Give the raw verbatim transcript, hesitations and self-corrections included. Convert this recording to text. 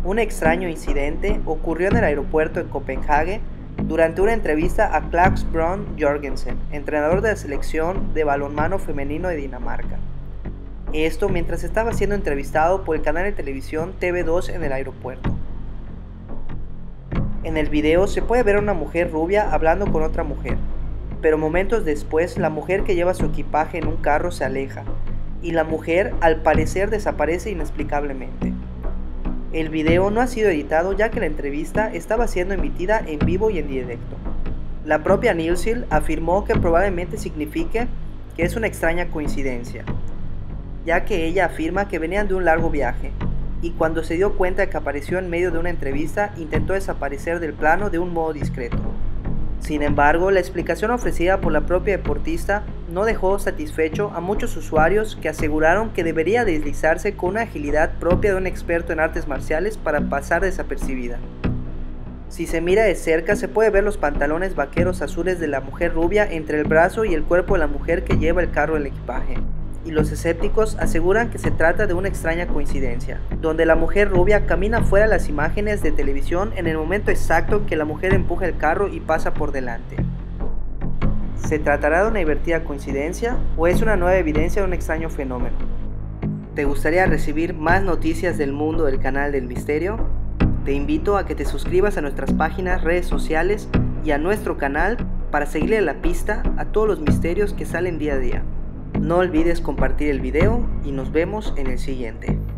Un extraño incidente ocurrió en el aeropuerto de Copenhague durante una entrevista a Claus Brun Jorgensen, entrenador de la selección de balonmano femenino de Dinamarca. Esto mientras estaba siendo entrevistado por el canal de televisión T V dos en el aeropuerto. En el video se puede ver a una mujer rubia hablando con otra mujer, pero momentos después la mujer que lleva su equipaje en un carro se aleja, y la mujer al parecer desaparece inexplicablemente. El video no ha sido editado ya que la entrevista estaba siendo emitida en vivo y en directo. La propia Nielsen afirmó que probablemente signifique que es una extraña coincidencia, ya que ella afirma que venían de un largo viaje, y cuando se dio cuenta de que apareció en medio de una entrevista intentó desaparecer del plano de un modo discreto. Sin embargo, la explicación ofrecida por la propia deportista no dejó satisfecho a muchos usuarios que aseguraron que debería deslizarse con una agilidad propia de un experto en artes marciales para pasar desapercibida. Si se mira de cerca se puede ver los pantalones vaqueros azules de la mujer rubia entre el brazo y el cuerpo de la mujer que lleva el carro del equipaje, y los escépticos aseguran que se trata de una extraña coincidencia, donde la mujer rubia camina fuera de las imágenes de televisión en el momento exacto en que la mujer empuja el carro y pasa por delante. ¿Se tratará de una divertida coincidencia o es una nueva evidencia de un extraño fenómeno? ¿Te gustaría recibir más noticias del mundo del canal del misterio? Te invito a que te suscribas a nuestras páginas, redes sociales y a nuestro canal para seguirle la pista a todos los misterios que salen día a día. No olvides compartir el video y nos vemos en el siguiente.